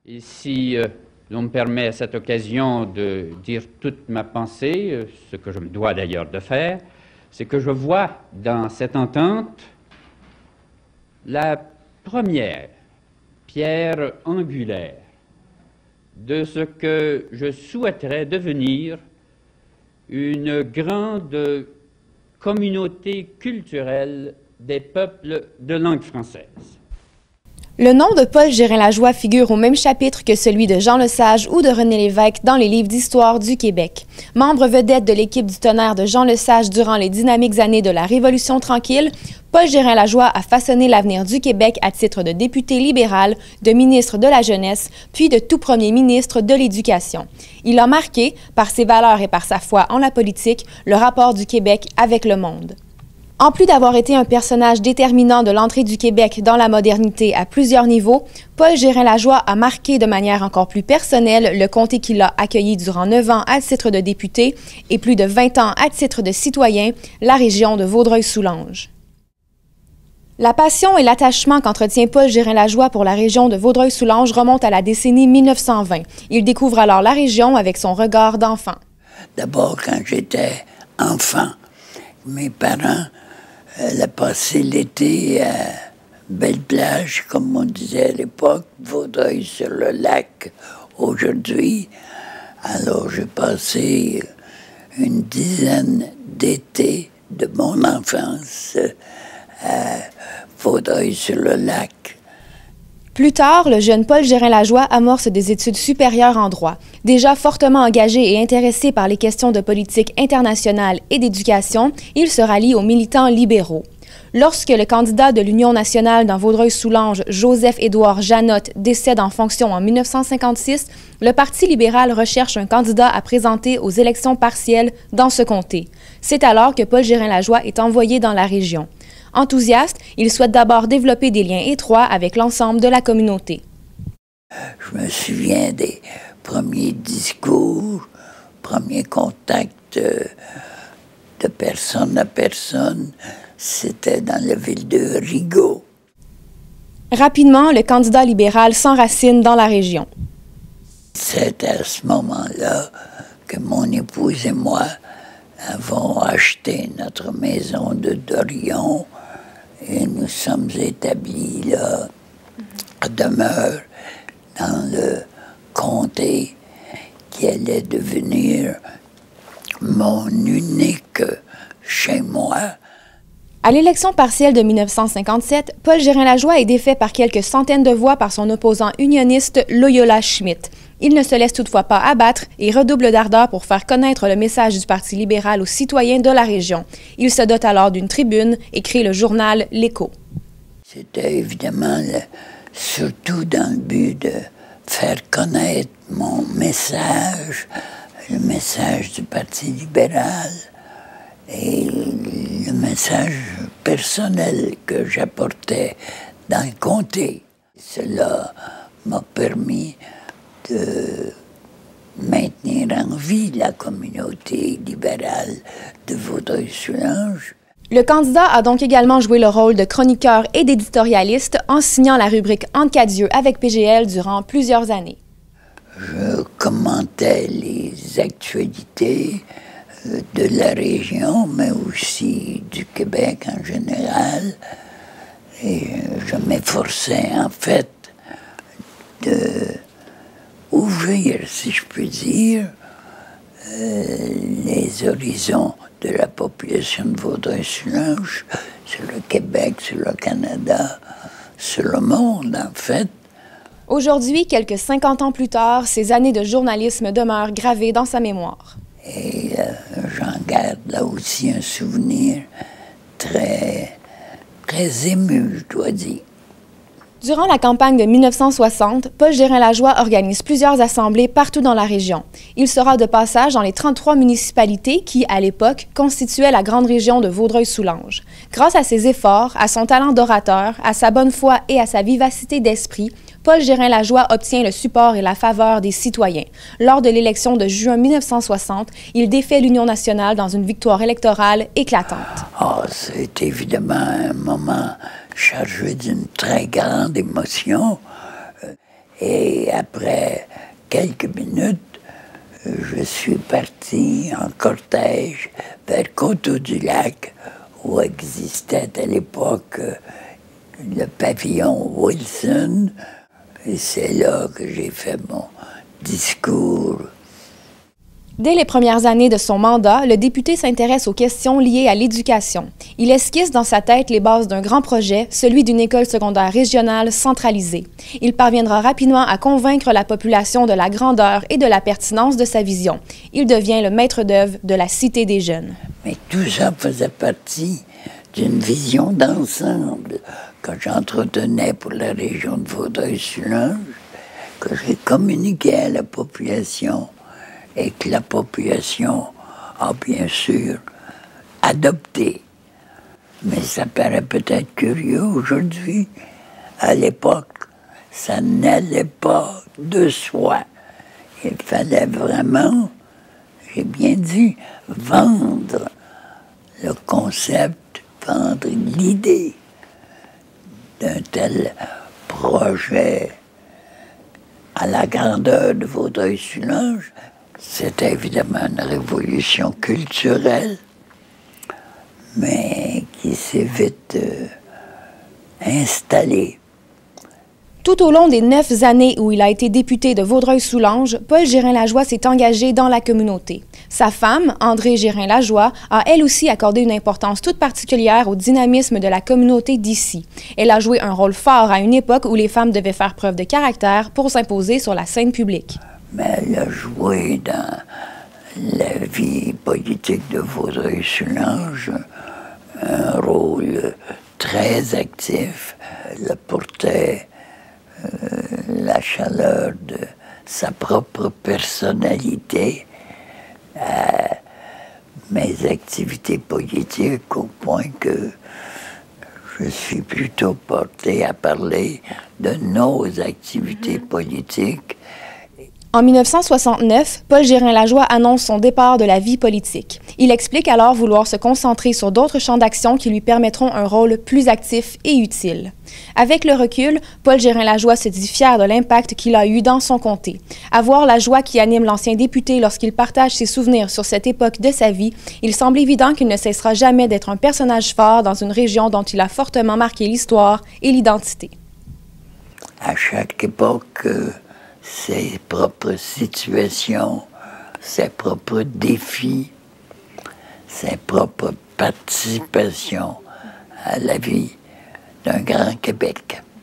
Et si l'on me permet à cette occasion de dire toute ma pensée, ce que je me dois d'ailleurs de faire, c'est que je vois dans cette entente la première pierre angulaire de ce que je souhaiterais devenir une grande communauté culturelle des peuples de langue française. Le nom de Paul Gérin-Lajoie figure au même chapitre que celui de Jean Lesage ou de René Lévesque dans les livres d'histoire du Québec. Membre vedette de l'équipe du tonnerre de Jean Lesage durant les dynamiques années de la Révolution tranquille, Paul Gérin-Lajoie a façonné l'avenir du Québec à titre de député libéral, de ministre de la Jeunesse, puis de tout premier ministre de l'Éducation. Il a marqué, par ses valeurs et par sa foi en la politique, le rapport du Québec avec le monde. En plus d'avoir été un personnage déterminant de l'entrée du Québec dans la modernité à plusieurs niveaux, Paul Gérin-Lajoie a marqué de manière encore plus personnelle le comté qu'il a accueilli durant 9 ans à titre de député et plus de 20 ans à titre de citoyen, la région de Vaudreuil-Soulanges. La passion et l'attachement qu'entretient Paul Gérin-Lajoie pour la région de Vaudreuil-Soulanges remontent à la décennie 1920. Il découvre alors la région avec son regard d'enfant. D'abord, quand j'étais enfant, mes parents allaient passer l'été à Belle-Plage, comme on disait à l'époque, Vaudreuil-sur-le-Lac aujourd'hui. Alors, j'ai passé une dizaine d'étés de mon enfance à Vaudreuil-sur-le-Lac. Plus tard, le jeune Paul Gérin-Lajoie amorce des études supérieures en droit. Déjà fortement engagé et intéressé par les questions de politique internationale et d'éducation, il se rallie aux militants libéraux. Lorsque le candidat de l'Union nationale dans Vaudreuil-Soulanges, Joseph-Édouard Janotte, décède en fonction en 1956, le Parti libéral recherche un candidat à présenter aux élections partielles dans ce comté. C'est alors que Paul Gérin-Lajoie est envoyé dans la région. Enthousiaste, il souhaite d'abord développer des liens étroits avec l'ensemble de la communauté. Je me souviens des premiers discours, premiers contacts de personne à personne. C'était dans la ville de Rigaud. Rapidement, le candidat libéral s'enracine dans la région. C'est à ce moment-là que mon épouse et moi avons acheté notre maison de Dorion et nous sommes établis là, à demeure, dans le comté qui allait devenir mon unique chez moi. À l'élection partielle de 1957, Paul Gérin-Lajoie est défait par quelques centaines de voix par son opposant unioniste Loyola Schmidt. Il ne se laisse toutefois pas abattre et redouble d'ardeur pour faire connaître le message du Parti libéral aux citoyens de la région. Il se dote alors d'une tribune et crée le journal L'Écho. C'était évidemment surtout dans le but de faire connaître mon message, le message du Parti libéral et le message personnel que j'apportais dans le comté. Cela m'a permis de maintenir en vie la communauté libérale de Vaudreuil-Soulanges. Le candidat a donc également joué le rôle de chroniqueur et d'éditorialiste en signant la rubrique En cas Dieu avec PGL durant plusieurs années. Je commentais les actualités de la région, mais aussi du Québec en général. Et je m'efforçais en fait de ouvrir, si je puis dire, les horizons de la population de Vaudreuil-Soulanges sur le Québec, sur le Canada, sur le monde, en fait. Aujourd'hui, quelques 50 ans plus tard, ces années de journalisme demeurent gravées dans sa mémoire. Et j'en garde là aussi un souvenir très, très ému, je dois dire. Durant la campagne de 1960, Paul Gérin-Lajoie organise plusieurs assemblées partout dans la région. Il sera de passage dans les 33 municipalités qui, à l'époque, constituaient la grande région de Vaudreuil-Soulanges. Grâce à ses efforts, à son talent d'orateur, à sa bonne foi et à sa vivacité d'esprit, Paul Gérin-Lajoie obtient le support et la faveur des citoyens. Lors de l'élection de juin 1960, il défait l'Union nationale dans une victoire électorale éclatante. C'est évidemment un moment chargé d'une très grande émotion. Et après quelques minutes, je suis parti en cortège vers Coteau-du-Lac, où existait à l'époque le pavillon Wilson. Et c'est là que j'ai fait mon discours. Dès les premières années de son mandat, le député s'intéresse aux questions liées à l'éducation. Il esquisse dans sa tête les bases d'un grand projet, celui d'une école secondaire régionale centralisée. Il parviendra rapidement à convaincre la population de la grandeur et de la pertinence de sa vision. Il devient le maître d'œuvre de la Cité des jeunes. Mais tout ça faisait partie d'une vision d'ensemble que j'entretenais pour la région de Vaudreuil-Soulanges, que j'ai communiqué à la population et que la population a bien sûr adopté. Mais ça paraît peut-être curieux aujourd'hui. À l'époque, ça n'allait pas de soi. Il fallait vraiment, j'ai bien dit, vendre le concept, vendre l'idée d'un tel projet à la grandeur de Vaudreuil-Soulanges. C'était évidemment une révolution culturelle, mais qui s'est vite installée. Tout au long des 9 années où il a été député de Vaudreuil-Soulanges, Paul Gérin-Lajoie s'est engagé dans la communauté. Sa femme, Andrée Gérin-Lajoie, a elle aussi accordé une importance toute particulière au dynamisme de la communauté d'ici. Elle a joué un rôle fort à une époque où les femmes devaient faire preuve de caractère pour s'imposer sur la scène publique. Mais elle a joué dans la vie politique de Vaudreuil-Soulanges un rôle très actif. Elle apportait la chaleur de sa propre personnalité à mes activités politiques, au point que je suis plutôt porté à parler de nos activités politiques. En 1969, Paul Gérin-Lajoie annonce son départ de la vie politique. Il explique alors vouloir se concentrer sur d'autres champs d'action qui lui permettront un rôle plus actif et utile. Avec le recul, Paul Gérin-Lajoie se dit fier de l'impact qu'il a eu dans son comté. À voir la joie qui anime l'ancien député lorsqu'il partage ses souvenirs sur cette époque de sa vie, il semble évident qu'il ne cessera jamais d'être un personnage fort dans une région dont il a fortement marqué l'histoire et l'identité. À chaque époque, ses propres situations, ses propres défis, ses propres participations à la vie d'un grand Québec.